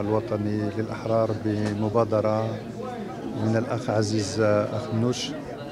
الوطني للأحرار بمبادرة من الأخ عزيز أخنوش،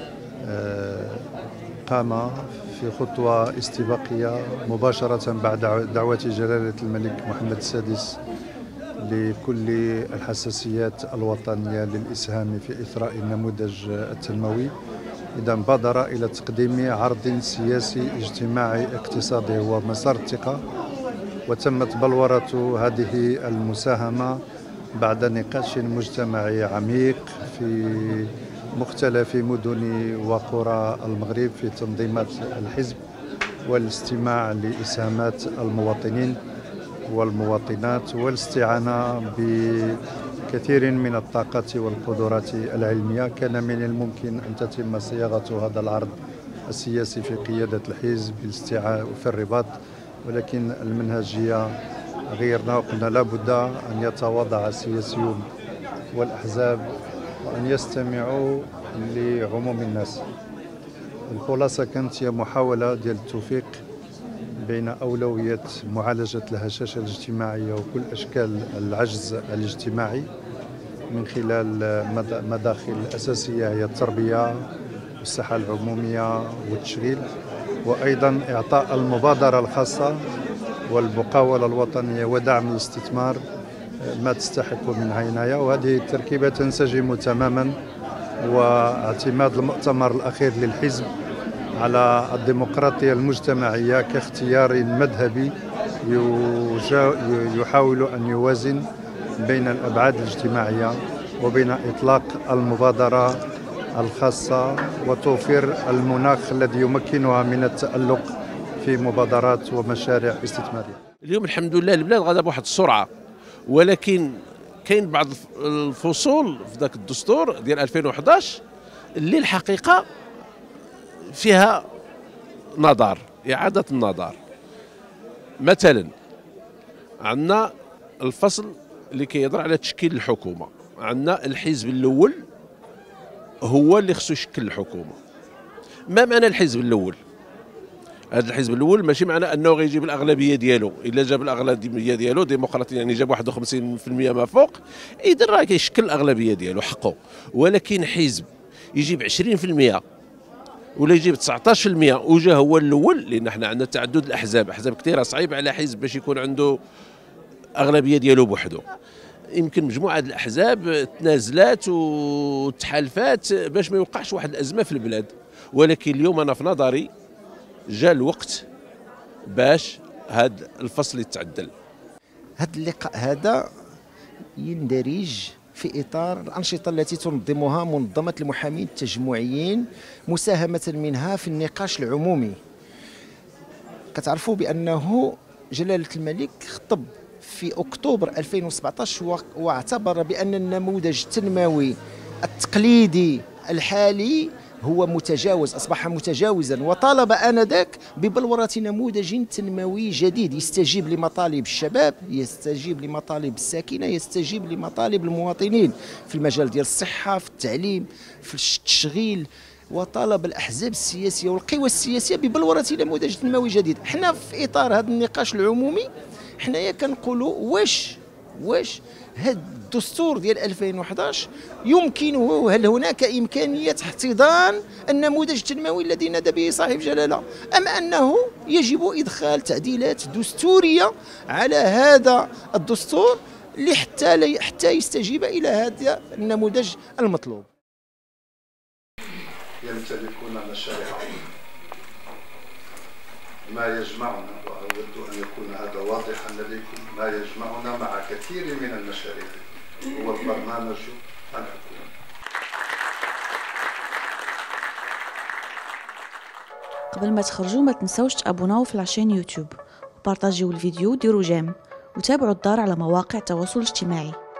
قام في خطوة استباقية مباشرة بعد دعوة جلالة الملك محمد السادس لكل الحساسيات الوطنية للإسهام في إثراء النموذج التنموي. إذا بادر إلى تقديم عرض سياسي اجتماعي اقتصادي هو مسار الثقة، وتمت بلورة هذه المساهمة بعد نقاش مجتمعي عميق في مختلف مدن وقرى المغرب في تنظيمات الحزب والاستماع لإسهامات المواطنين والمواطنات والاستعانة بكثير من الطاقات والقدرات العلمية. كان من الممكن أن تتم صياغة هذا العرض السياسي في قيادة الحزب بالاستيعاء في الرباط، ولكن المنهجية غيرنا وقلنا لابد أن يتواضع السياسيون والأحزاب وأن يستمعوا لعموم الناس. الخلاصة كانت هي محاولة ديال التوفيق بين أولوية معالجة الهشاشة الاجتماعية وكل أشكال العجز الاجتماعي من خلال مداخل أساسية هي التربية والصحة العمومية والتشغيل، وأيضا إعطاء المبادرة الخاصة والمقاولة الوطنية ودعم الاستثمار ما تستحق من عناية. وهذه التركيبة تنسجم تماما، واعتماد المؤتمر الأخير للحزب على الديمقراطية المجتمعية كاختيار مذهبي يحاول أن يوازن بين الأبعاد الاجتماعية وبين إطلاق المبادرة الخاصة وتوفير المناخ الذي يمكنها من التألق في مبادرات ومشاريع استثمارية. اليوم الحمد لله البلاد غادا بواحد السرعة، ولكن كاين بعض الفصول في ذاك الدستور ديال 2011 اللي الحقيقة فيها نظر، إعادة النظر. مثلا عندنا الفصل اللي كيهضر على تشكيل الحكومة، عندنا الحزب الأول هو اللي خصو يشكل الحكومة. ما معنى الحزب الأول؟ هذا الحزب الأول ماشي معنى أنه غيجيب الأغلبية ديالو، إلا جاب الأغلبية ديالو ديمقراطيا يعني جاب 51% ما فوق، إذا راه كيشكل الأغلبية ديالو حقه. ولكن حزب يجيب 20% ولا يجيب 19% وجا هو الأول، لأن حنا عندنا تعدد الأحزاب، أحزاب كثيرة، صعيب على حزب باش يكون عنده أغلبية ديالو بوحده. يمكن مجموعة الأحزاب تنازلات وتحالفات باش ما يوقعش واحد الأزمة في البلاد. ولكن اليوم أنا في نظري جاء الوقت باش هذا الفصل يتعدل. هذا اللقاء هذا يندرج في إطار الأنشطة التي تنظمها منظمة المحامين التجمعيين مساهمة منها في النقاش العمومي. كتعرفوا بأنه جلالة الملك خطب في أكتوبر 2017 واعتبر بأن النموذج التنموي التقليدي الحالي هو متجاوز، أصبح متجاوزا، وطالب آنذاك ببلورة نموذج تنموي جديد يستجيب لمطالب الشباب، يستجيب لمطالب الساكنة، يستجيب لمطالب المواطنين في المجال ديال الصحة، في التعليم، في التشغيل. وطالب الأحزاب السياسية والقوى السياسية ببلورة نموذج تنموي جديد. حنا في إطار هذا النقاش العمومي حنايا كنقولوا واش هذا الدستور ديال 2011 يمكنه، هل هناك إمكانية احتضان النموذج التنموي الذي نادى به صاحب جلالة، أم أنه يجب إدخال تعديلات دستورية على هذا الدستور حتى يستجيب إلى هذا النموذج المطلوب. يمتلكون مشاريع ما يجمعنا، وأود أن يكون هذا واضحا لديكم، ما يجمعنا مع كثير من المشاريع هو البرنامج الحكومي. قبل ما تخرجوا ما تنسوش تابوناو في العشان يوتيوب وبارطاجيو الفيديو، ديروا جيم وتابعوا الدار على مواقع التواصل الاجتماعي.